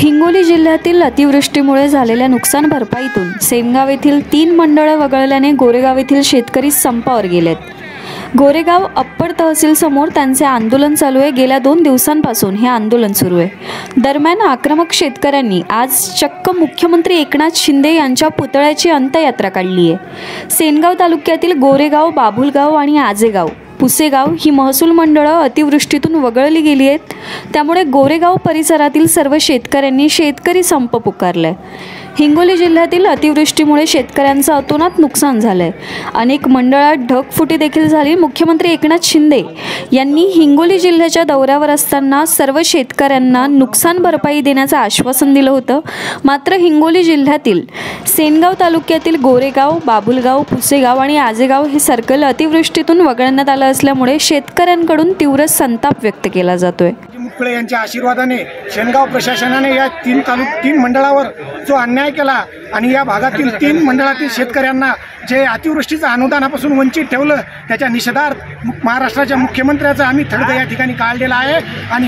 हिंगोली जिल्ह्यातील अतिवृष्टीमुळे झालेल्या नुकसान भरपाईतून सेनगाव येथील 3 मंडळं वगळल्याने गोरेगाव येथील शेतकरी संपावर गेलेत। गोरेगाव अप्पर तहसील समोर त्यांचे आंदोलन चालू आहे। गेल्या 2 दिवसांपासून हे आंदोलन सुरू आहे। दरम्यान आक्रमक शेतकऱ्यांनी आज चक्क मुख्यमंत्री एकनाथ शिंदे यांच्या पुतळ्याची अंत्ययात्रा काढली आहे। सेनगाव तालुक्यातील गोरेगाव, बाभुलगाव आणि आजेगाव, पुसेगाव ही महसूल मंडळं अतिवृष्टीतून वगळली गेली आहेत। त्यामुळे गोरेगाव परिसरातील सर्व शेतकऱ्यांनी शेतकरी संप पुकारलाय। हिंगोली जिल्ह्यातील अतिवृष्टीमुळे शेतकऱ्यांचं अतोनात नुकसान झालंय। अनेक मंडळात ढगफुटी देखील झाली। मुख्यमंत्री एकनाथ शिंदे यांनी हिंगोली जिल्ह्याच्या दौऱ्यावर असताना सर्व शेतकऱ्यांना नुकसान भरपाई देण्याचं आश्वासन दिलं होतं। मात्र हिंगोली जिल्ह्यातील सेनगाव तालुक्यातील गोरेगाव, बाभुलगाव, पुसेगाव आणि आजेगाव हे सर्कल अतिवृष्टीतून वगळण्यात आलं असल्यामुळे शेतकऱ्यांकडून तीव्र संताप व्यक्त केला जातोय। मुकुळे यांच्या आशीर्वादाने शेनगाव प्रशासनाने या 3 मंडळावर जो अन्याय केला आणि या भागातील 3 मंडळातील शेतकऱ्यांना जे अतिवृष्टीचं अनुदानापासून वंचित ठेवलं, त्याच्या निषेधार्थ महाराष्ट्राच्या मुख्यमंत्र्याचा आम्ही थडगा या ठिकाणी काढलेला आहे। आणि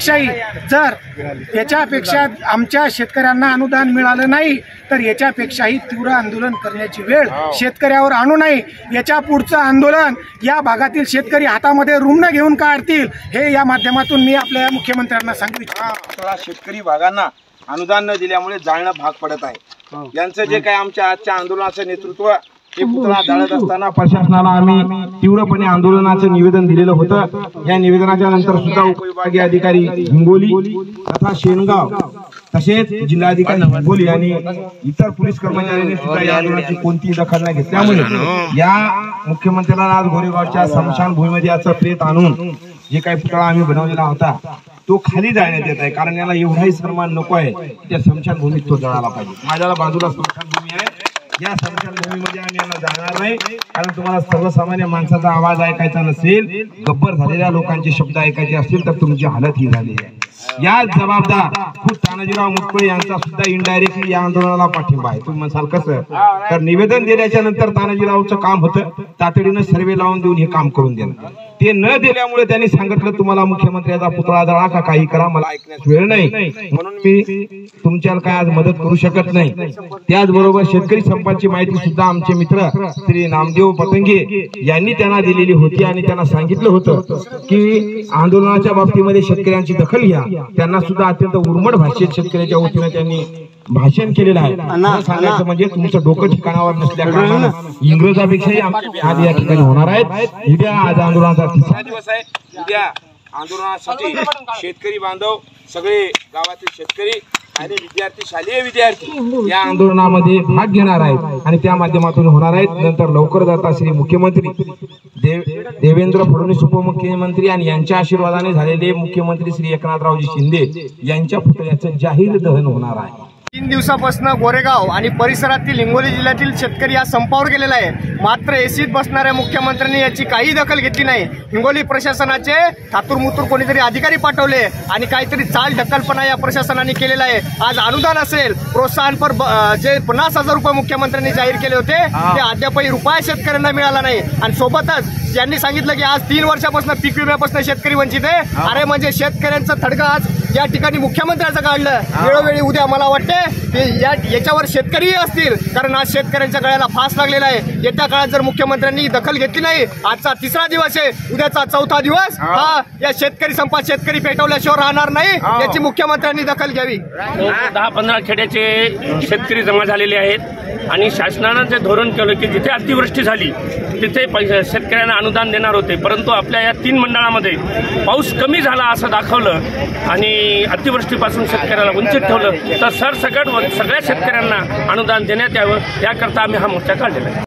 याच्यापेक्षा आमच्या शेतकऱ्यांना अनुदान मिळालं नाही तर याच्यापेक्षाही तीव्र आंदोलन करण्याची वेळ शेतकऱ्यावर आणू नये। याच्या पुढचं आंदोलन या भागातील शेतकरी हातामध्ये रुग्ण घेऊन काढतील हे या माध्यमातून मी आपल्या मुख्यमंत्र्यांना सांगू इच्छितो। शेतकरी भागांना अनुदान न दिल्यामुळे जाळणं भाग पडत आहे। यांचं जे काय आमच्या आजच्या आंदोलनाचं नेतृत्व हे पुतळा जाळत असताना प्रशासनाला आम्ही तीव्रपणे आंदोलनाचं निवेदन दिलेलं होतं। या निवेदनाच्या नंतर सुद्धा उपविभागीय अधिकारी हिंगोली तथा शेनगाव तसेच जिल्हाधिकारी हिंगोली आणि इतर पोलीस कर्मचाऱ्यांनी सुद्धा या आंदोलनाची कोणतीही दखल नाही घेतल्यामुळे या मुख्यमंत्र्याला आज गोरेगावच्या स्मशानभूमीमध्ये याचं प्रेत आणून जे काही पुतळा आम्ही बनवलेला होता तो खाली जाळण्यात येत आहे। कारण याला एवढाही सन्मान नको आहे, त्या स्मशानभूमीत तो जळाला पाहिजे। माझ्या बाजूला स्मशानभूमी आहे, या स्मशानभूमीमध्ये आम्ही यांना जाणार नाही। कारण तुम्हाला सर्वसामान्य माणसाचा आवाज ऐकायचा नसेल, गब्बर झालेल्या लोकांचे शब्द ऐकायचे असतील तर तुमची हालत ही झाली आहे। या जबाबदार खुद तानाजीराव मुटकुळे यांचा सुद्धा इनडायरेक्टली या आंदोलनाला पाठिंबा आहे। तुम्ही म्हणाल कसं, तर निवेदन दिल्याच्या नंतर तानाजीरावचं काम होतं तातडीनं सर्वे लावून देऊन हे काम करून देणं। ते न दिल्यामुळे त्यांनी सांगितलं तुम्हाला मुख्यमंत्र्याचा पुतळा जळा का काही करा, मला ऐकण्यास वेळ नाही, म्हणून मी तुमच्याला काय आज मदत करू शकत नाही। त्याचबरोबर शेतकरी संपाची माहिती सुद्धा आमचे मित्र श्री नामदेव पतंगे यांनी त्यांना दिलेली होती आणि त्यांना सांगितलं होतं की आंदोलनाच्या बाबतीमध्ये शेतकऱ्यांची दखल घ्या। त्यांना सुद्धा अत्यंत उर्मट भाषेत शेतकऱ्याच्या वतीने त्यांनी भाषण केलेलं आहे। सांगायचं म्हणजे तुमचं डोकं ठिकाणावर नसल्या कारणानं इंग्रजापेक्षाही आज या ठिकाणी होणार आहेत। उद्या आज आंदोलनाचा 3रा दिवस आहे। उद्या आंदोलनासाठी शेतकरी बांधव सगळे गावातील शेतकरी आणि विद्यार्थी, शालेय विद्यार्थी या आंदोलनामध्ये भाग घेणार आहेत आणि त्या माध्यमातून होणार आहेत। नंतर लवकर जाता श्री मुख्यमंत्री देवेंद्र फडणवीस उपमुख्यमंत्री आणि यांच्या आशीर्वादाने झालेले मुख्यमंत्री श्री एकनाथरावजी शिंदे यांच्या पुतळ्याचं जाहीर दहन होणार आहे। 3 दिवसापासून गोरेगाव आणि परिसरातील हिंगोली जिल्ह्यातील शेतकरी या संपावर गेलेला आहे। मात्र एसीत बसणाऱ्या मुख्यमंत्र्यांनी याची काही दखल घेतली नाही। हिंगोली प्रशासनाचे थातुरमुतूर कोणीतरी अधिकारी पाठवले आणि काहीतरी चाल ढकलपणा या प्रशासनाने केलेला आहे। आज अनुदान असेल, प्रोत्साहनपर जे 50,000 रुपये मुख्यमंत्र्यांनी जाहीर केले होते ते अद्यापही रुपया शेतकऱ्यांना मिळाला नाही। आणि सोबतच यांनी सांगितलं की आज 3 वर्षापासून पीक विम्यापासून शेतकरी वंचित आहे। अरे म्हणजे शेतकऱ्यांचं थडगा आज या ठिकाणी मुख्यमंत्र्यांचं काढलं। वेळोवेळी उद्या मला वाटते याच्यावर शेतकरी असतील, कारण आज शेतकऱ्यांच्या गळ्याला फास लागलेला आहे। येत्या काळात जर मुख्यमंत्र्यांनी दखल घेतली नाही, आजचा 3रा दिवस आहे, उद्याचा 4था दिवस हा या शेतकरी संपात शेतकरी पेटवल्याशिवाय राहणार नाही। याची मुख्यमंत्र्यांनी दखल घ्यावी। 10-15 खेड्याचे शेतकरी जमा झालेले आहेत आणि शासनानं जे धोरण केलं की जिथे अतिवृष्टी झाली तिथे शेतकऱ्यांना अनुदान देणार होते, परंतु आपल्या या 3 मंडळामध्ये पाऊस कमी झाला असं दाखवलं आणि अतिवृष्टीपासून शेतकऱ्याला वंचित ठेवलं। तर सरसकट सगळ्या शेतकऱ्यांना अनुदान देण्यात यावं याकरता आम्ही हा मोर्चा काढलेला आहे।